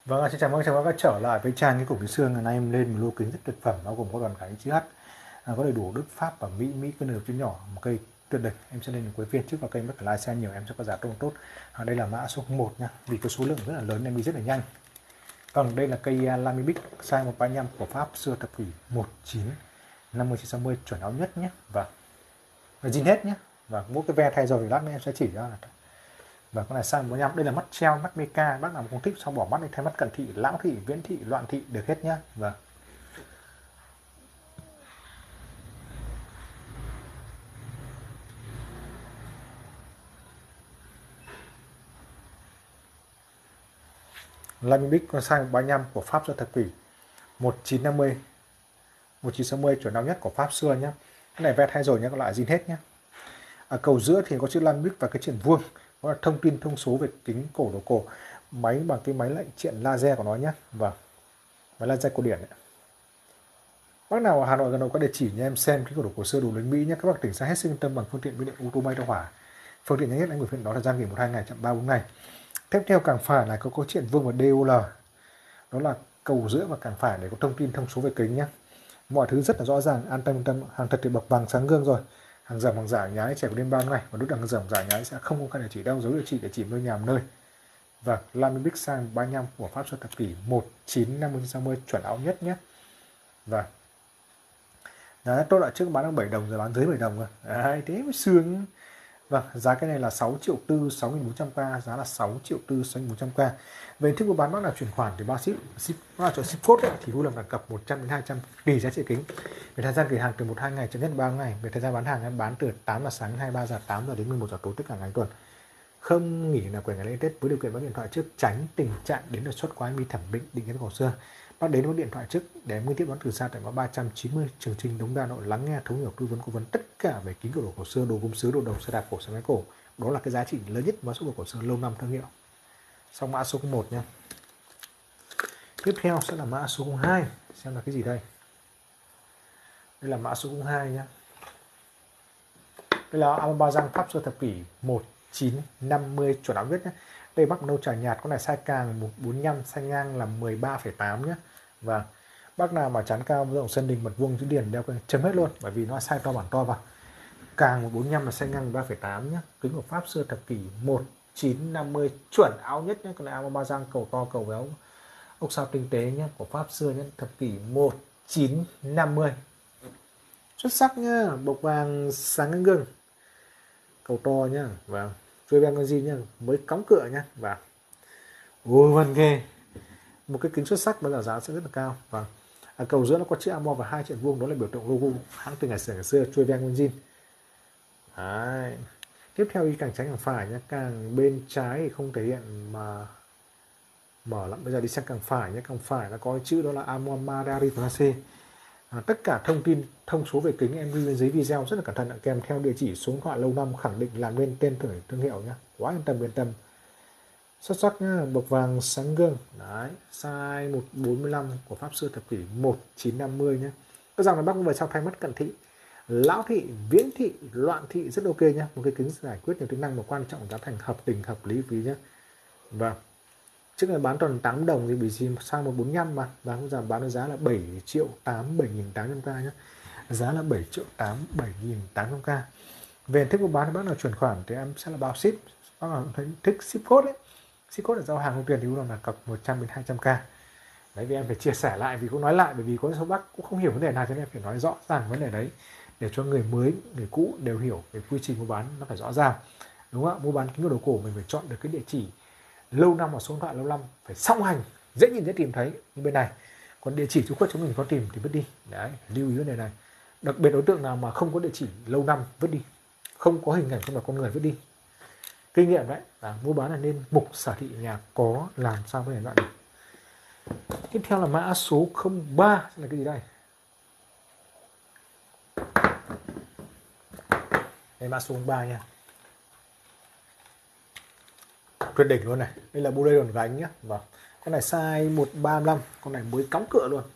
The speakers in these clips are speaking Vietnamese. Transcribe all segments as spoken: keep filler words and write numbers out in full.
Vâng, xin chào mừng các bạn trở lại với trang cái cổ kính xương. Ngày nay em lên một lô kính rất tuyệt phẩm, bao gồm có đoàn cái chữ H, à, có đầy đủ Đức Pháp và Mỹ, Mỹ cái nửa chữ nhỏ, một cây tuyệt đỉnh. Em sẽ lên một cuối phiên trước vào kênh bất cả like xe nhiều, em sẽ có giá công tốt. À, đây là mã số một nha, vì có số lượng rất là lớn em đi rất là nhanh. Còn đây là cây uh, Lamibic size một ba năm của Pháp xưa thập kỷ một chín năm mươi sáu mươi chuẩn áo nhất nhé, và zin hết nhé, và mỗi cái ve thay rồi thì lát nữa em sẽ chỉ ra là. Và con này sang bốn nhăm, đây là mắt treo, mắt meca, bác nào không thích xong bỏ mắt đi thay mắt cận thị, lão thị, viễn thị, loạn thị được hết nhá. Và Lamibic con sang ba nhăm của Pháp do thập kỷ một chín năm mươi một chín sáu mươi chuẩn đau nhất của Pháp xưa nhá. Cái này ve thay rồi nhá, các loại zin hết nhá. Ở cầu giữa thì có chữ Lamibic và cái triển vuông, đó là thông tin thông số về kính cổ đồ cổ, máy bằng cái máy lệnh triện laser của nó nhá. Và máy laser cổ điển ấy. Bác nào ở Hà Nội gần đâu có địa chỉ nha, em xem cái cổ đồ cổ xưa đồ lính Mỹ nhé. Các bác tỉnh xa hết sức yên tâm bằng phương tiện biên điện ô tô bay tàu hỏa. Phương tiện nhanh nhất anh gửi phiên đó là gian nghỉ một hai ngày chậm ba bốn ngày. Tiếp theo càng phải là có có triển vương và đê ô lờ, đó là cầu giữa và càng phải để có thông tin thông số về kính nhé. Mọi thứ rất là rõ ràng, an tâm tâm. Hàng thật thì bậc vàng sáng gương rồi. Hàng dởm hàng giả nhái trẻ của đêm bao ngày, và đúc hàng dởm giả nhái sẽ không có căn địa chỉ đâu, dấu địa chỉ để chỉ nơi nhà nơi. Và Lamibic sang ba nhăm của Pháp xuân thập kỷ một chín năm mươi sáu mươi chuẩn áo nhất nhé. Và giá tốt lại trước bán được bảy đồng rồi bán dưới bảy đồng rồi. Đấy, thế mới sướng. Vâng, giá cái này là sáu triệu tư, sáu nghìn bốn trăm k, giá là sáu triệu tư, sáu nghìn bốn trăm k. Về thức mua bán bác là chuyển khoản thì bao ship, ship bác là chọn ship code ấy, thì vui lòng đặt cọc một trăm đến hai trăm tùy giá trị kính. Về thời gian gửi hàng từ một hai ngày, chậm nhất ba ngày. Về thời gian bán hàng em bán từ tám giờ sáng, hai mươi ba giờ, tám giờ đến mười một giờ tối tất cả ngày tuần. Không nghỉ là quyền ngày lễ Tết, với điều kiện bác điện thoại trước tránh tình trạng đến đột xuất quá em đi thẩm định định cái cổ xưa. Bác đến với điện thoại trước để em tiếp đón từ xa tại ngõ ba trăm chín mươi Trường Trinh, Đống Đa, Nội, lắng nghe thấu hiểu tư vấn cố vấn tất cả về kính cổ đồ cổ xưa, đồ gốm sứ, đồ đồng, xe đạp cổ, xe máy cổ. Đó là cái giá trị lớn nhất mã số đồ cổ xưa lâu năm thương hiệu. Xong mã số một nha. Tiếp theo sẽ là mã số hai, xem là cái gì đây. Đây là mã số hai nhá. Đây là Amazon Pháp xưa thập kỷ một chín năm mươi chuẩn áo nhất nhé. Đây bác nâu trà nhạt, con này size càng một bốn nhăm, size ngang là mười ba phẩy tám nhé. Và bác nào mà chán cao rộng sân đình mật vuông chữ điển đeo chấm hết luôn, bởi vì nó size to bản to vào. Càng một bốn nhăm là size ngang mười ba phẩy tám nhé. Kính của Pháp xưa thập kỷ một chín năm mươi chuẩn áo nhất nhé. Con này Amazon cầu to cầu béo, ốc sao tinh tế nhé, của Pháp xưa nhé, thập kỷ một chín năm mươi. Xuất sắc nhá, bộc vàng sáng gương, cầu to nhá. Và chuôi ben con gì nhá, mới cắm cửa nhá. Và ôi vân ghê, một cái kính xuất sắc, bây giờ giá sẽ rất là cao. Và à, cầu giữa nó có chữ Amo và hai triện vuông, đó là biểu tượng logo hãng từ ngày xưa ngày xưa chuôi ben con zin. Đấy. Tiếp theo đi càng trái càng phải nhé, càng bên trái thì không thể hiện mà mở lắm. Bây giờ đi sang càng phải nhé, càng phải nó có chữ đó là Amo Madari Place. À, tất cả thông tin thông số về kính em ghi bên dưới video rất là cẩn thận, kèm theo địa chỉ, số điện thoại, lâu năm, khẳng định làm bên tên thương thương hiệu nhé. Quá yên tâm yên tâm. Xuất sắc nhá, bậc vàng sáng gương. Đấy, size một bốn lăm của Pháp xưa thập kỷ một chín năm mươi nhé. Có rằng là bác về sau thay mắt cận thị, lão thị, viễn thị, loạn thị rất ok nhé. Một cái kính giải quyết nhiều tính năng mà quan trọng giá thành hợp tình hợp lý phí nhé. Vâng. Trước này bán toàn tám đồng thì bị gì sang một bốn nhăm mà. Và bây giờ bán với giá là bảy triệu tám, bảy nghìn tám trăm k nhé. Giá là bảy triệu tám, bảy nghìn tám trăm k. Về thức mua bán thì bác nào chuyển khoản thì em sẽ là bao ship. Bác nào thấy thích ship code ấy. Ship code là giao hàng không tiền thì là cọc một trăm đến hai trăm k. Đấy, vì em phải chia sẻ lại, vì cũng nói lại, bởi vì có số bác cũng không hiểu vấn đề nào cho nên em phải nói rõ ràng vấn đề đấy để cho người mới, người cũ đều hiểu về quy trình mua bán nó phải rõ ràng. Đúng không ạ? Mua bán kính đồ cổ mình phải chọn được cái địa chỉ lâu năm và số điện thoại lâu năm phải song hành, dễ nhìn dễ tìm thấy như bên này. Còn địa chỉ chú khuất chúng mình có tìm thì vứt đi. Đấy, lưu ý vấn đề này. Đặc biệt đối tượng nào mà không có địa chỉ lâu năm vứt đi, không có hình ảnh không là con người vứt đi. Kinh nghiệm đấy, à, mua bán là nên mục sở thị nhà có làm sao với này đoạn được. Tiếp theo là mã số không ba là cái gì đây? Đây mã số không ba nha. Tuyệt đỉnh luôn này. Đây là bu lê đòn gánh nhá. Vâng. Con này size một ba lăm, con này mới cắm cửa luôn.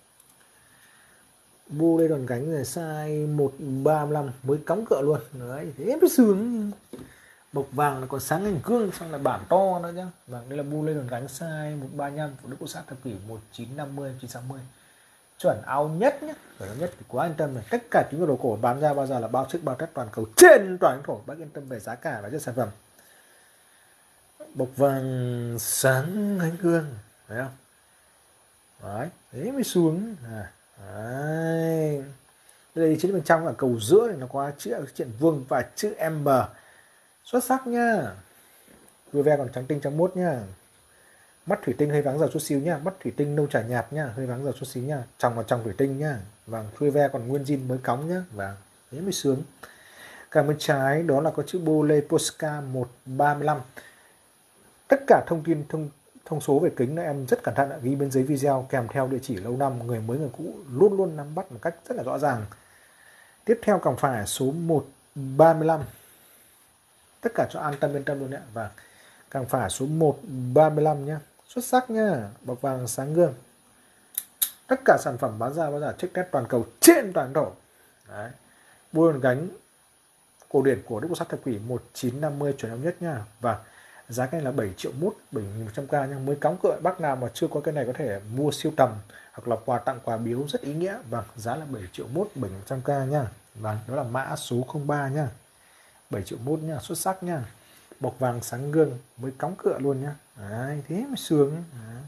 Bu lê đòn gánh này size một ba lăm mới cắm cửa luôn. Đấy, thế mới sướng. Bộc vàng là còn sáng hình gương, xong là bản to nữa nhá. Vâng, đây là bu lên đòn gánh size một ba nhăm của Đức Quốc Sát thập kỷ một chín năm mươi, một chín sáu mươi. Chuẩn áo nhất nhé, chuẩn áo nhất thì quá yên tâm này. Tất cả những đồ cổ bán ra bao giờ là bao ship bao test toàn cầu trên toàn lãnh thổ, bác yên tâm về giá cả và chất sản phẩm. Bộc vàng sáng ánh gương, thấy không? Đấy, thế mới xuống. À, đấy. Đây là chữ bên trong là cầu giữa thì nó có chữ triện vương và chữ M. Xuất sắc nhá. Vừa ve còn trắng tinh trắng mốt nhá. Mắt thủy tinh hơi váng dầu chút xíu nhá, mắt thủy tinh nâu trà nhạt nhá, hơi váng dầu chút xíu nhá, trong và trong thủy tinh nhá. Vâng, chui ve còn nguyên zin mới cóng nhá. Vâng, thế mới sướng. Càng bên trái đó là có chữ Bole Posca một ba lăm. Tất cả thông tin thông thông số về kính là em rất cẩn thận ghi bên dưới video kèm theo địa chỉ lâu năm, người mới người cũ luôn luôn nắm bắt một cách rất là rõ ràng. Tiếp theo còng phải số một ba lăm. Tất cả cho an tâm yên tâm luôn ạ. Và càng phải số một ba lăm nhá. Xuất sắc nhá, bọc vàng sáng gương. Tất cả sản phẩm bán ra bao giờ check test toàn cầu trên toàn thổ. Đấy. Buôn gánh cổ điển của Đức Quốc Sát thập kỷ một chín năm mươi chuẩn áo nhất nhá. Và giá cái này là bảy triệu mốt, bảy nghìn một trăm k nha. Mới cóng cựa, bác nào mà chưa có cái này có thể mua siêu tầm hoặc là quà tặng quà biếu rất ý nghĩa. Và giá là bảy triệu mốt, bảy nghìn một trăm k nha. Và đó là mã số không ba nhá. bảy triệu mốt nhá, xuất sắc nhá. Bọc vàng sáng gương mới cóng cựa luôn nhá. Đấy, thế mới sướng. Đấy.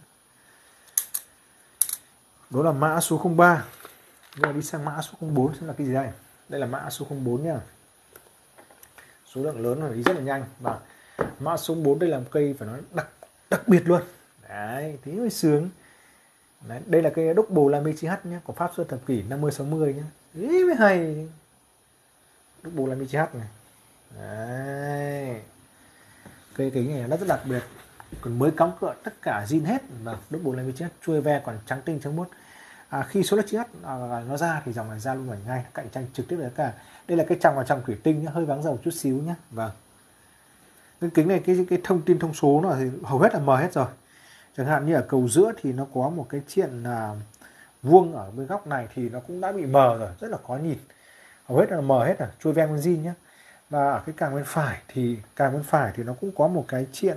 Đó là mã số không ba. Rồi đi sang mã số không bốn xem là cái gì đây. Đây là mã số không bốn nhá. Số lượng lớn rồi đi rất là nhanh. Và mã số bốn đây là một cây phải nói đặc đặc biệt luôn. Đấy, thế mới sướng. Đấy, đây là cây Double Lamy chi hát nhé, của Pháp Xuân thập kỷ năm mươi sáu mươi nhé. Thế mới hay. Double Lamy chi hát này. Đấy. Cây kính này nó rất đặc biệt, còn mới cắm cựa tất cả zin hết. Và Double Lamy chi hát chui ve còn trắng tinh trắng muốt. À, khi số lớp chi hát à, nó ra thì dòng này ra luôn rồi ngay, cạnh tranh trực tiếp với cả. Đây là cái trong và trong thủy tinh nhá, hơi váng dầu chút xíu nhé. Vâng. Cái kính này cái cái thông tin thông số nó thì hầu hết là mờ hết rồi. Chẳng hạn như ở cầu giữa thì nó có một cái triện à, vuông ở bên góc này thì nó cũng đã bị mờ rồi, rất là khó nhìn. Hầu hết là mờ hết rồi, chui ven con zin nhé. Và ở cái càng bên phải thì càng bên phải thì nó cũng có một cái triện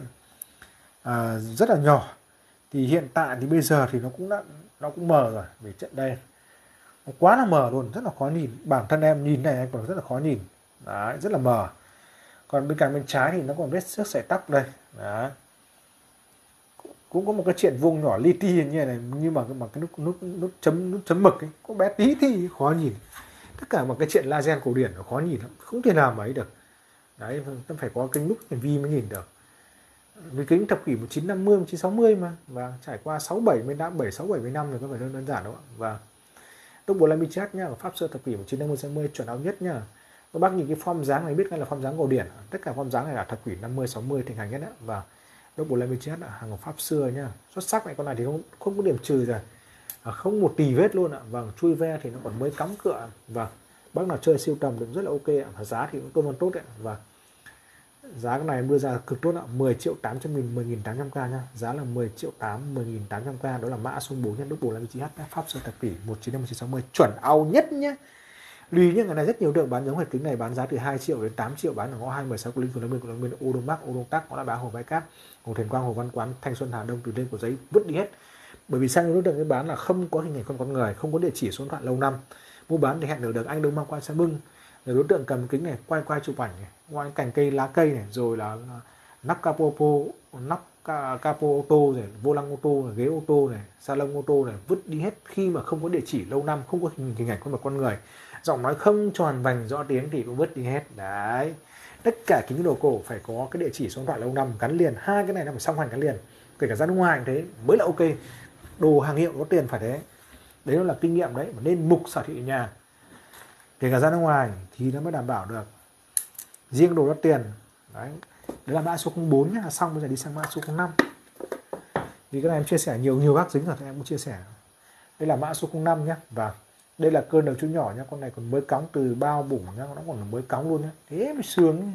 à, rất là nhỏ. Thì hiện tại thì bây giờ thì nó cũng đã nó cũng mờ rồi, vì trận đây nó quá là mờ luôn, rất là khó nhìn. Bản thân em nhìn này em còn rất là khó nhìn. Đấy, rất là mờ. Còn bên cạnh bên trái thì nó còn vết xước sợi tóc đây. Đấy. Cũng có một cái triện vuông nhỏ li ti như này, nhưng mà mà cái nút nút nút chấm nút chấm mực ấy có bé tí thì khó nhìn. Tất cả một cái triện laser cổ điển nó khó nhìn lắm, không thể nào mà ấy được. Đấy, nó phải có cái nút hiển vi mới nhìn được. Vì kính thập kỷ một chín năm mươi, một chín sáu mươi mà, và trải qua sáu bảy mươi năm, bảy sáu bảy mươi năm rồi, có phải đơn đơn giản đâu ạ. Và Double Lamy chi hát nhá, Pháp Sơ thập kỷ một chín năm mươi sáu mươi chuẩn áo nhất nhá. Các bác nhìn cái form dáng này biết ngay là form dáng cổ điển. Tất cả form dáng này là thập kỷ năm mươi sáu mươi thịnh hành nhất đấy. Và Double Lamy chi hát là hàng của Pháp xưa nhá. Xuất sắc này, con này thì không không có điểm trừ rồi. À, không một tì vết luôn ạ. Vâng, chui ve thì nó còn mới cắm cựa. Vâng, bác nào chơi siêu tầm cũng rất là ok ạ. Và giá thì cũng tôn vân tốt đấy. Và giá cái này đưa ra cực tốt ạ, mười triệu tám trăm nghìn, mười nghìn tám trăm k nhá. Giá là mười triệu tám, mười nghìn tám trăm k, đó là mã số bốn nhân Double Lamy chi hát Pháp Sơ thập kỷ một chín năm một chín sáu mươi chuẩn áo nhất nhé. Lưu ý những ngày này rất nhiều tượng bán giống hệt kính này bán giá từ hai triệu đến tám triệu, bán ở ngõ hai mười sáu của Linh Phường Long Biên, của Long Biên, Ô Đông Bắc, Ô Đông Tắc, ngõ Đại Bá, Hồ Vai Cát, Hồ Thiền Quang, Hồ Văn Quán, Thanh Xuân, Hà Đông, Từ Liêm, của Giấy, vứt đi hết. Bởi vì sao những đối tượng cái bán là không có hình ảnh con con người, không có địa chỉ số điện thoại lâu năm. Mua bán thì hẹn được được anh Đông mang qua Sa Bưng. Rồi đối tượng cầm kính này quay quay chụp ảnh này, ngoài cành cây lá cây này, rồi là nắp capo nắp capo ô tô này, vô lăng ô tô này, ghế ô tô này, salon ô tô này, vứt đi hết khi mà không có địa chỉ lâu năm, không có hình, hình ảnh con một con người, giọng nói không tròn vành rõ tiếng thì cũng vứt đi hết. Đấy, tất cả kính đồ cổ phải có cái địa chỉ số điện thoại lâu năm gắn liền, hai cái này nó phải song hành gắn liền, kể cả ra nước ngoài thế mới là ok. Đồ hàng hiệu có tiền phải thế, đấy là kinh nghiệm đấy, mà nên mục sở thị nhà, kể cả ra nước ngoài thì nó mới đảm bảo được. Riêng đồ đắt tiền đấy. Đấy là mã số không bốn nhá. Xong bây giờ đi sang mã số không năm. Vì cái này em chia sẻ nhiều nhiều bác dính rồi thì em cũng chia sẻ. Đây là mã số không năm nhá. Và đây là cơn đầu chú nhỏ nhá, con này còn mới cóng từ bao bủng nhá, nó còn mới cóng luôn nhá. Thế mới sướng.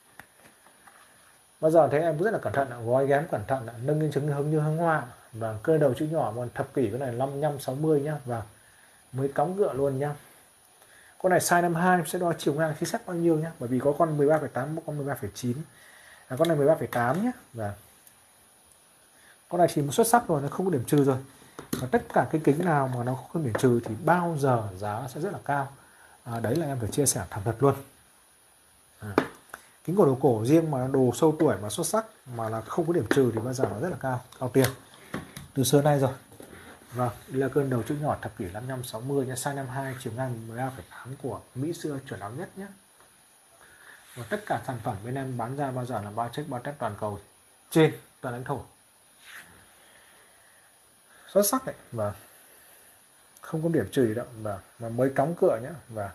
Bao giờ thấy em cũng rất là cẩn thận, gói ghém cẩn thận, nâng lên trứng hứng như hương hoa. Và cơn đầu chú nhỏ còn thập kỷ cái này năm mươi lăm sáu mươi nhá, và mới cóng gựa luôn nhá. Con này size năm hai sẽ đo chiều ngang khí sắc bao nhiêu nhá, bởi vì có con mười ba phẩy tám, có con mười ba phẩy chín. À, con này mười ba phẩy tám nhé. Và con này chỉ một xuất sắc rồi, nó không có điểm trừ rồi. Và tất cả cái kính nào mà nó không có điểm trừ thì bao giờ giá nó sẽ rất là cao. À, đấy là em phải chia sẻ thẳng thật luôn. À, kính cổ đồ cổ riêng mà đồ sâu tuổi mà xuất sắc mà là không có điểm trừ thì bao giờ nó rất là cao, cao tiền từ xưa nay rồi. Vâng, đây là cơn đầu chữ nhỏ thập kỷ năm năm sáu mươi nha, size năm hai, chiều ngang mười ba phẩy tám của Mỹ xưa chuẩn áo nhất nhé. Và tất cả sản phẩm bên em bán ra bao giờ là bao check bao test toàn cầu trên toàn lãnh thổ. Xuất sắc đấy, và không có điểm trừ đâu, và mà mới cắm cửa nhé. Và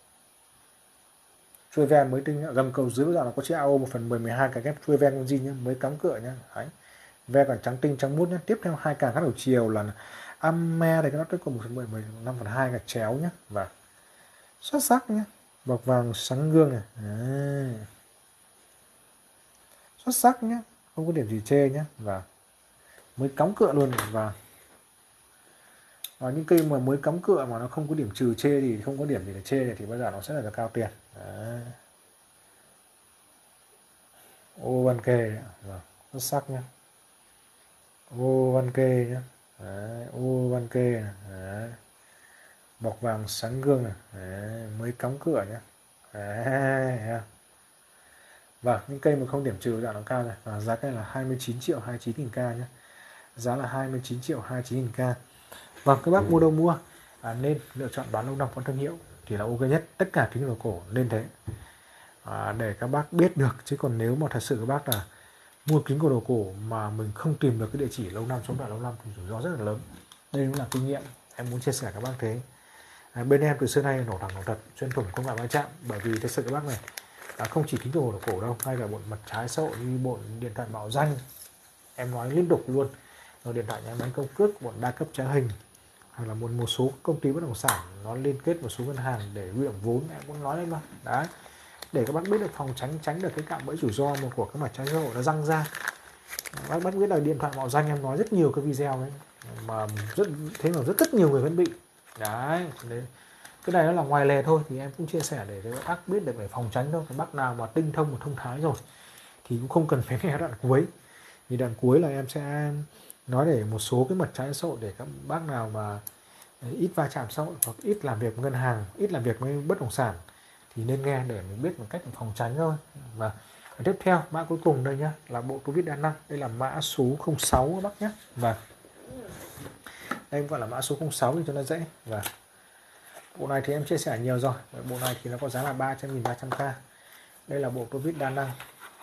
chuôi ven mới tinh, gầm cầu dưới bây giờ là có chiếc a o một phần mười mười hai cái ghép chuôi ven con zin nhé, mới cắm cửa nhé. Đấy, ve còn trắng tinh trắng mút nhé. Tiếp theo hai càng cắt đầu chiều là amme này, cái nó tới cùng một phần mười mười năm phần hai gạch chéo nhé. Và xuất sắc nhé, bọc vàng sáng gương này. Đấy, xuất sắc nhé, không có điểm gì chê nhé. Và mới cắm cửa luôn. Và và những cây mà mới cắm cửa mà nó không có điểm trừ chê thì không có điểm gì để chê thì bây giờ nó sẽ là cao tiền. Đấy, ô văn kê, và xuất sắc nhé, ô văn kê nhé. Đấy, ô văn kê này. Đấy, bọc vàng sáng gương này. Đấy, mới cắm cửa nhé. Đấy. Và những cây mà không điểm trừ giá nó cao này. Và giá cây là hai mươi chín triệu hai mươi chín nghìn k nhé. Giá là hai mươi chín triệu hai mươi chín nghìn k. Vâng, các bác mua đâu mua, à, nên lựa chọn bán lâu năm có thương hiệu thì là ok nhất. Tất cả kính đồ cổ nên thế, à, để các bác biết được. Chứ còn nếu mà thật sự các bác là mua kính của đồ cổ mà mình không tìm được cái địa chỉ lâu năm, số đoạn lâu năm thì rủi ro rất là lớn. Đây cũng là kinh nghiệm em muốn chia sẻ các bác thế. À, bên em từ xưa nay nổ thẳng nổ thật, chuyên thủng không ngại va chạm. Bởi vì thật sự các bác này, à, không chỉ kính đồ cổ đâu, ngay cả bộ mặt trái xã hội như bộ điện thoại mạo danh em nói liên tục luôn, rồi điện thoại nhà máy công cước, bọn đa cấp trá hình, hoặc là một một số công ty bất động sản nó liên kết một số ngân hàng để huy động vốn, em cũng nói lên mà. Đấy, để các bác biết được phòng tránh tránh được cái cạm bẫy rủi ro mà của cái mặt trái xã hội nó răng ra. Bác bác biết là điện thoại mạo danh em nói rất nhiều cái video ấy mà rất thế mà rất rất nhiều người vẫn bị. Đấy, đấy, cái này nó là ngoài lề thôi thì em cũng chia sẻ để các bác biết được để phòng tránh thôi. Các bác nào mà tinh thông và thông thái rồi thì cũng không cần phải nghe đoạn cuối, vì đoạn cuối là em sẽ nói để một số cái mặt trái xã hội để các bác nào mà ít va chạm xã hội hoặc ít làm việc với ngân hàng, ít làm việc với bất động sản thì nên nghe để mình biết một cách phòng tránh thôi. Và tiếp theo mã cuối cùng đây nhá, là bộ tô vít đa năng. Đây là mã số không sáu các bác nhé. Và đây gọi là mã số không sáu thì cho nó dễ. Và bộ này thì em chia sẻ nhiều rồi. Bộ này thì nó có giá là ba trăm nghìn ba trăm k. Đây là bộ tô vít đa năng.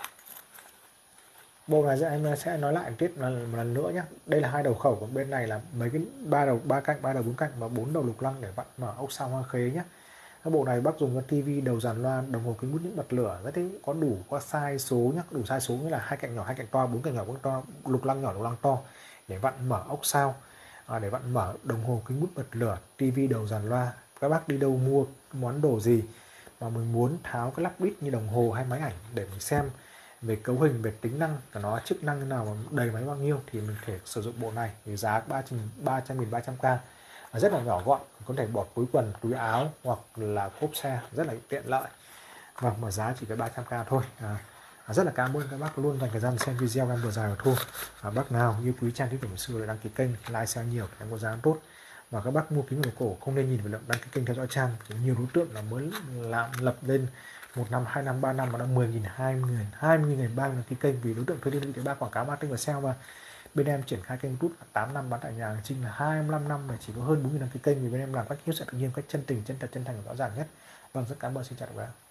Bộ này em sẽ nói lại tiếp một lần nữa nhé. Đây là hai đầu khẩu, của bên này là mấy cái ba đầu ba cạnh, ba đầu bốn cạnh và bốn đầu lục lăng để vặn mở ốc sao hoa khế nhé. Cái bộ này bác dùng con tivi, đầu dàn loa, đồng hồ kính bút những bật lửa, rất đấy, có đủ có size số nhé, đủ size số nghĩa là hai cạnh nhỏ hai cạnh to, bốn cạnh nhỏ bốn to, lục lăng nhỏ lục lăng to để vặn mở ốc sao, à, để vặn mở đồng hồ kính bút bật lửa, tivi, đầu dàn loa. Các bác đi đâu mua món đồ gì mà mình muốn tháo cái lắp bít như đồng hồ hay máy ảnh để mình xem về cấu hình, về tính năng của nó, chức năng nào mà đầy máy bao nhiêu thì mình thể sử dụng bộ này. Thì giá ba trăm nghìn ba trăm k, rất là nhỏ gọn, có thể bỏ túi quần, túi áo hoặc là cốp xe, rất là tiện lợi. Và mà giá chỉ có ba trăm k thôi. À, rất là cảm ơn các bác luôn dành thời gian xem video em vừa dài và thu. À, bác nào như quý trang thiết của sư lại đăng ký kênh, like share nhiều em có giá tốt. Và các bác mua kính đồ cổ không nên nhìn vào lượng đăng ký kênh theo dõi trang. Nhiều đối tượng là mới làm lập lên một năm, hai năm, ba năm mà đã mười nghìn, hai mươi nghìn, hai mươi nghìn, ba mươi đăng ký kênh vì đối tượng thuê liên vị ba quảng cáo marketing và sale. Và bên em triển khai kênh YouTube tám năm bán tại nhà hành trình là hai mươi lăm năm mà chỉ có hơn bốn nghìn đăng ký kênh, vì bên em làm cách hiếu sẽ tự nhiên, cách chân tình, chân thật, chân thành và rõ ràng nhất. Vâng, rất cảm ơn, xin chào các bạn.